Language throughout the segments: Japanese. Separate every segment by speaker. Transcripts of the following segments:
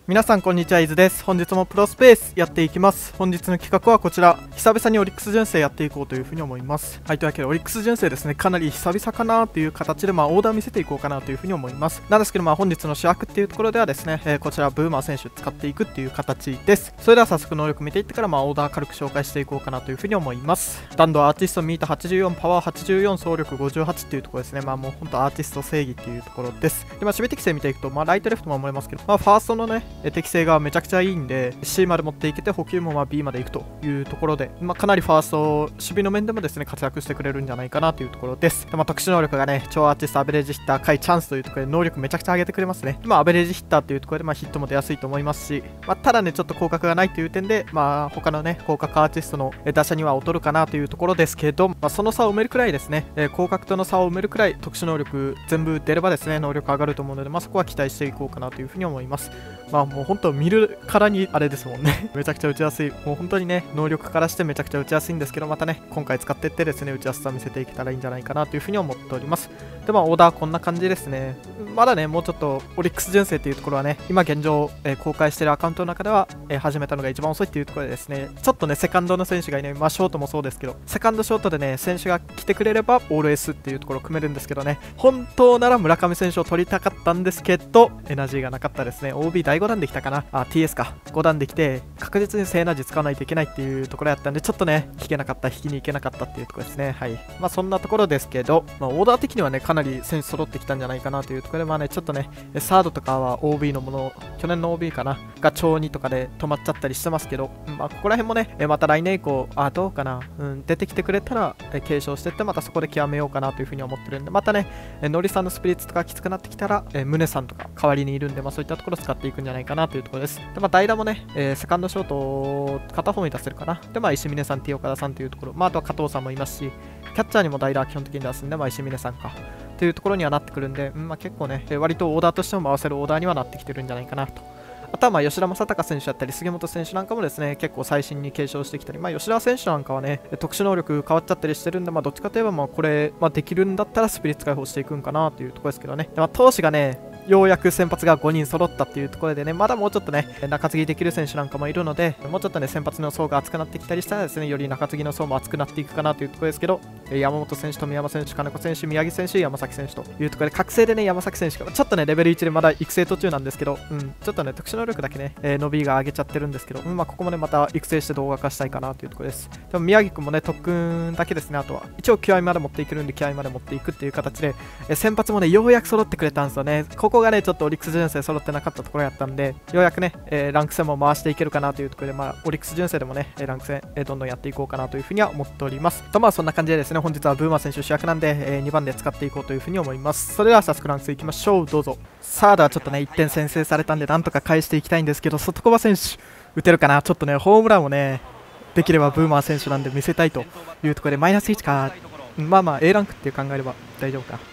Speaker 1: 皆さんこんにちは、伊豆です。本日もプロスペースやっていきます。本日の企画はこちら、久々にオリックス純正やっていこうというふうに思います。はい、というわけでオリックス純正ですね、かなり久々かなという形でオーダー見せていこうかなというふうに思います。なんですけど本日の主役っていうところではですね、こちらブーマー選手使っていくっていう形です。それでは早速能力見ていってからオーダー軽く紹介していこうかなというふうに思います。弾道アーティストミート84、パワー84、走力58っていうところですね。もう本当アーティスト正義っていうところです。で守備適性見ていくとライトレフトも守れますけど、ファーストのね適性がめちゃくちゃいいんで C まで持っていけて補給もB までいくというところで、かなりファースト守備の面でもですね活躍してくれるんじゃないかなというところです。で特殊能力がね超アーティストアベレージヒッター回チャンスというところで能力めちゃくちゃ上げてくれますね。アベレージヒッターというところでヒットも出やすいと思いますし、ただねちょっと広角がないという点で他のね広角アーティストの打者には劣るかなというところですけど、その差を埋めるくらいですね、広角との差を埋めるくらい特殊能力全部出ればですね能力上がると思うので、そこは期待していこうかなというふうに思います。もう本当見るからにあれですもんねめちゃくちゃ打ちやすい、もう本当にね能力からしてめちゃくちゃ打ちやすいんですけど、またね今回使っていってですね打ちやすさを見せていけたらいいんじゃないかなというふうに思っております。でオーダーこんな感じですね。まだねもうちょっとオリックス純正というところはね今現状、公開しているアカウントの中では、始めたのが一番遅いっていうところでですね、ちょっとねセカンドの選手がいない、ショートもそうですけどセカンドショートでね選手が来てくれればオール S っていうところを組めるんですけどね、本当なら村上選手を取りたかったんですけどエナジーがなかったですね。 OB 第5弾できたかな、TS か5弾できて確実に正エナジー使わないといけないっていうところやったんで、ちょっとね引きに行けなかったっていうところですね。はい、そんなところですけど、オーダー的にはねかなり選手揃ってきたんじゃないかなというところで、ちょっとねサードとかは OB のもの、去年の OB かなが超2とかで止まっちゃったりしてますけど、ここら辺もねまた来年以降どうかな、出てきてくれたら継承していってまたそこで極めようかなというふうに思ってるんで、またねノリさんのスピリッツとかきつくなってきたら宗さんとか代わりにいるんで、そういったところを使っていくんじゃないかなというところです。で代打もね、セカンドショート片方に出せるかな。で石峰さん、T岡田さんというところ、あとは加藤さんもいますし、キャッチャーにも代打基本的に出すんで、石峰さんかというところにはなってくるんで、結構ね割とオーダーとしても回せるオーダーにはなってきてるんじゃないかなと。あとは吉田正尚選手だったり杉本選手なんかもですね結構最新に継承してきたり、吉田選手なんかはね特殊能力変わっちゃったりしてるんで、どっちかといえばこれ、できるんだったらスピリッツ解放していくんかなというところですけどね。投手がねようやく先発が5人揃ったっていうところでね、まだもうちょっとね中継ぎできる選手なんかもいるので、もうちょっとね先発の層が厚くなってきたりしたらですねより中継ぎの層も厚くなっていくかなというところですけど、山本選手、富山選手、金子選手、宮城選手、山崎選手というところで、覚醒でね山崎選手がちょっとねレベル1でまだ育成途中なんですけど、ちょっとね特殊能力だけね、伸びが上げちゃってるんですけど、ここもねまた育成して動画化したいかなというところです。でも宮城君もね特訓だけですね、あとは一応気合まで持っていけるんで気合まで持っていくっていう形で、先発もねようやく揃ってくれたんですよね。ここがねちょっとオリックス純正揃ってなかったところやったんで、ようやくね、ランク戦も回していけるかなというところで、オリックス純正でもねランク戦、どんどんやっていこうかなというふうには思っております。とそんな感じでですね本日はブーマー選手主役なんで、2番で使っていこうというふうに思います。それでは早速ランク戦いきましょう、どうぞ。サードはちょっとね1点先制されたんでなんとか返していきたいんですけど、外小選手打てるかな。ちょっとねホームランをねできればブーマー選手なんで見せたいというところでマイナス1か、A ランクっていう考えれば大丈夫か。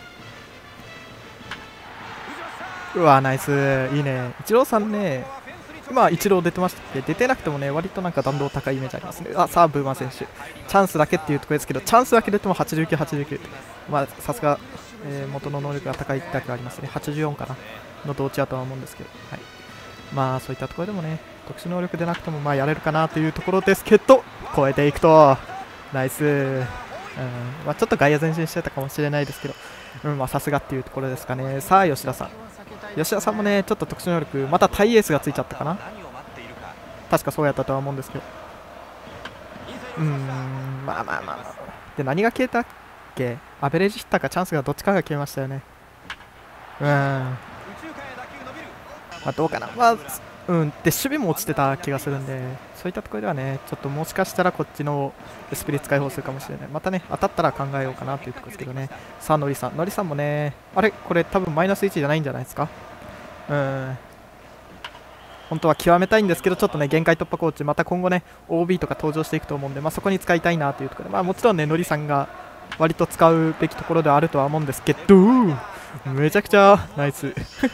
Speaker 1: うわナイス、いいね。イチローさんね今イチロー出てましたっけ。出てなくてもね割となんか弾道高いイメージありますね。さあブーマー選手チャンスだけっていうところですけど、チャンスだけ出ても89、89、さすが、元の能力が高いだけありますね。84かなの同値だとは思うんですけど、はい、そういったところでもね特殊能力でなくてもやれるかなというところですけど、超えていくとナイス、ちょっと外野前進してたかもしれないですけど、さすがっていうところですかね。さあ吉田さんもねちょっと特殊能力またタイエースがついちゃったかな、確かそうやったとは思うんですけど、で何が消えたっけ、アベレージヒッターかチャンスがどっちかが消えましたよね。どうかな、で守備も落ちてた気がするんで、そういったところではねちょっともしかしたらこっちのスピリッツ解放するかもしれない。またね当たったら考えようかなというところですけどね。さあノリさんもねこれ多分マイナス1じゃないんじゃないですか。本当は極めたいんですけど、ちょっとね限界突破コーチまた今後ね OB とか登場していくと思うんで、そこに使いたいなというところで、もちろんねノリさんが割と使うべきところではあるとは思うんですけど、めちゃくちゃナイス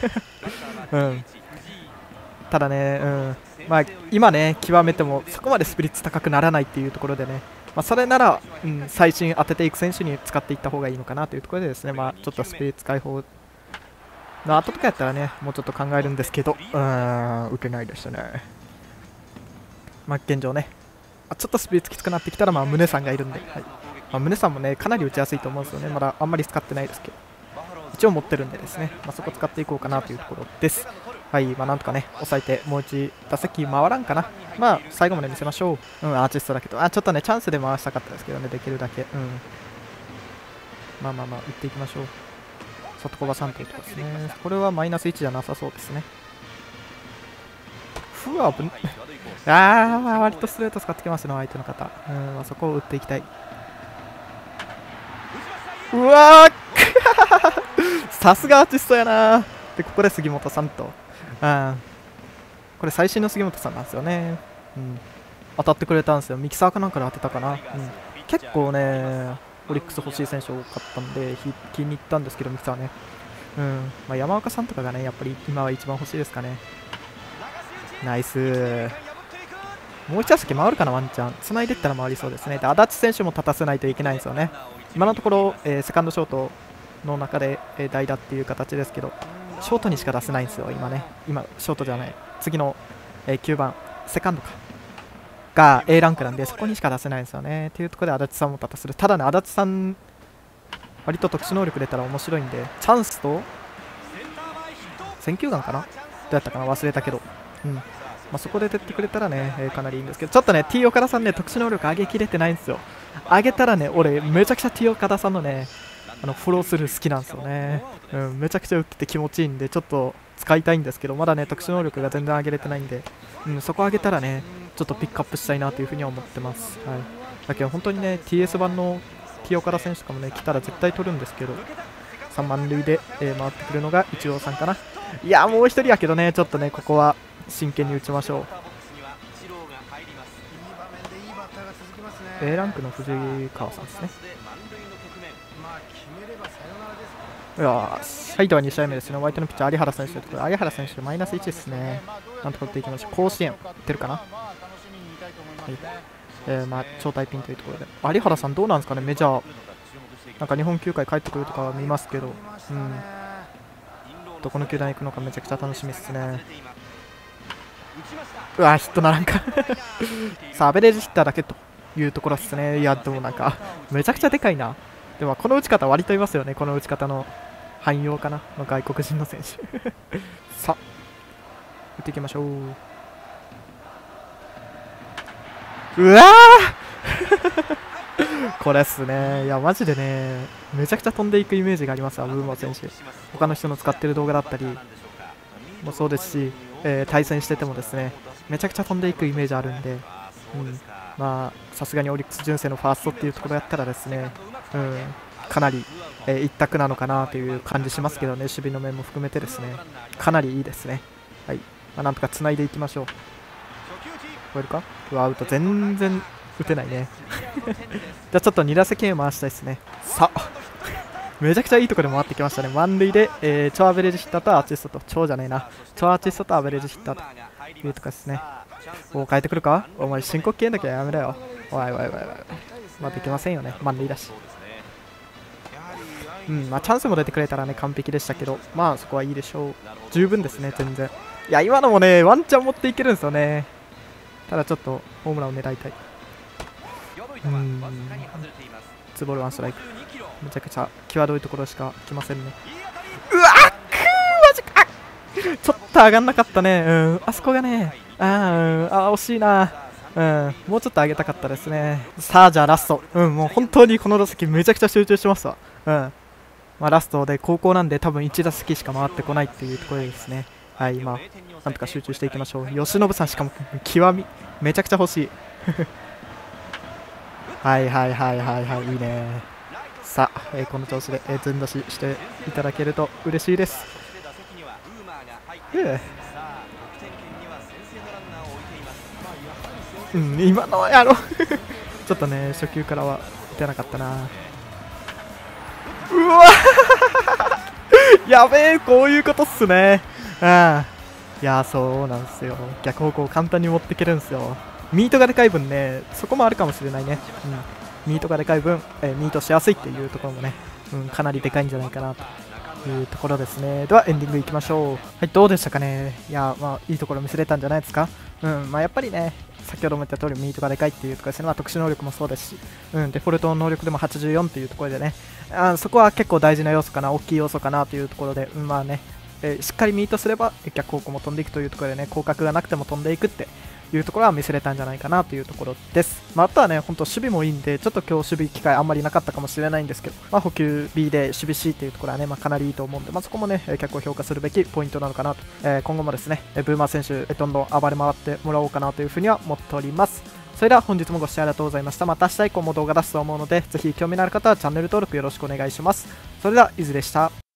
Speaker 1: ただね、今ね極めてもそこまでスピリッツ高くならないっていうところでね、それなら、最新当てていく選手に使っていった方がいいのかなというところでですね、ちょっとスピリッツ解放後とかやったらね、もうちょっと考えるんですけど、打てないでしたね。まあ、現状ね、ちょっとスピードきつくなってきたら、宗さんがいるんで、はい、宗さんもね、かなり打ちやすいと思うんですよね。まだあんまり使ってないですけど、一応持ってるんでですね、そこ使っていこうかなというところです。はい、なんとかね、抑えて、もう1打席回らんかな。最後まで見せましょう。アーティストだけど、ちょっとね、チャンスで回したかったですけどね、できるだけ。打っていきましょう。外小葉さんというところですね。これはマイナス1じゃなさそうですね。ふわぶん割とストレート使ってきますの、相手の方。そこを打っていきたい。うわーさすがアーティストやな。で、ここで杉本さんと。これ最新の杉本さんなんですよね。当たってくれたんですよ。ミキサーかなんかで当てたかな。結構ね、オリックス欲しい選手多かったんで、気に入ったんですけど、ミキサーね。山岡さんとかがね、やっぱり今は一番欲しいですかね。ナイス。もう1打席回るかな、ワンチャン。つないでいったら回りそうですね。で、足立選手も立たせないといけないんですよね。今のところ、セカンドショートの中で、代打っていう形ですけど、ショートにしか出せないんですよ、今ね。今、ショートじゃない。次の、9番、セカンドか。が A ランクなんで、そこにしか出せないんですよね。っていうところで足立さんも立たせる。ただね、足立さん、割と特殊能力出たら面白いんで、チャンスと、選球眼かなどうやったかな忘れたけど。そこで出てくれたらね、かなりいいんですけど、ちょっとね、T 岡田さんね、特殊能力上げきれてないんですよ。上げたらね、俺、めちゃくちゃ T 岡田さんのね、フォロースルー好きなんですよね。めちゃくちゃ打ってて気持ちいいんで、ちょっと使いたいんですけど、まだね、特殊能力が全然上げれてないんで、そこ上げたらね、ちょっとピックアップしたいなというふうには思ってます。だけど、本当にね、TS 版の T 岡田選手とかもね、来たら絶対取るんですけど、3満塁で、回ってくるのがイチローさんかな。いや、もう1人やけどね、ちょっとね、ここは真剣に打ちましょう。A ランクの藤川さんですね。よし、はい、では2試合目ですね。ホワイトのピッチャー、有原選手というところで、有原選手、マイナス1ですね。なんとか打っていきましょう。甲子園、打ってるかな。超大ピンというところで、有原さん、どうなんですかね、メジャー、なんか日本球界帰ってくるとかは見ますけど、どこの球団行くのかめちゃくちゃ楽しみですね。うわ、ヒットならんかさあ、アベレージヒッターだけというところですね。いや、でもなんか、めちゃくちゃでかいな。でも、この打ち方、割といますよね。この打ち方の汎用かな、の外国人の選手さあ、打っていきましょう。うわこれっすね。いや、マジでね、めちゃくちゃ飛んでいくイメージがありますわ、ブーマー選手。他の人の使ってる動画だったりもそうですし、対戦しててもですね、めちゃくちゃ飛んでいくイメージあるんで、さすがにオリックス純正のファーストっていうところやったらですね、かなり、一択なのかなという感じしますけどね、守備の面も含めてですね、かなりいいですね。はい、なんとかつないでいきましょう。超えるか。アウト、全然打てないねじゃあちょっと2打席目回したいですね。さあめちゃくちゃいいところで回ってきましたね。満塁で、超アベレージヒッターとアーティストと、超じゃないな、超アーティストとアベレージヒッターというところですね。変えてくるか。お前申告敬遠だけはやめろよ。おい。できませんよね、満塁だし。チャンスも出てくれたらね、完璧でしたけど、そこはいいでしょう。十分ですね、全然。いや、今のもね、ワンチャン持っていけるんですよね。ただちょっとホームランを狙いたい。2ボール1ストライク。めちゃくちゃ際どいところしか来ませんね。うわっ、マジか。ちょっと上がんなかったね。あそこがね、惜しいな。もうちょっと上げたかったですね。さあ、じゃあラスト。もう本当にこの打席めちゃくちゃ集中してますわ。ラストで高校なんで多分1打席しか回ってこないっていうところですね。はい、なんとか集中していきましょう。由伸さんしかも極みめちゃくちゃ欲しいはい、いいね。さあ、この調子で、全出ししていただけると嬉しいです。今のやろちょっとね、初球からは打てなかったな。うわやべえ、こういうことっすね。いや、そうなんですよ。逆方向簡単に持っていけるんですよ。ミートがでかい分ね、そこもあるかもしれないね。ミートがでかい分、ミートしやすいっていうところもね、かなりでかいんじゃないかなというところですね。ではエンディングいきましょう。はい、どうでしたかね。いや、いいところ見せれたんじゃないですか。やっぱりね、先ほども言った通りミートがでかいっていうところですね。特殊能力もそうですし、デフォルトの能力でも84っていうところでね、そこは結構大事な要素かな、大きい要素かなというところで、しっかりミートすれば逆方向も飛んでいくというところでね、広角がなくても飛んでいくっていうところは見せれたんじゃないかなというところです。あとはね、本当守備もいいんで、ちょっと今日守備機会あんまりなかったかもしれないんですけど、補給 B で守備 C っていうところはね、かなりいいと思うんで、そこもね、結構評価するべきポイントなのかなと、今後もですね、ブーマー選手、どんどん暴れ回ってもらおうかなというふうには思っております。それでは本日もご視聴ありがとうございました。また明日以降も動画出すと思うので、ぜひ興味のある方はチャンネル登録よろしくお願いします。それでは、いずれでした。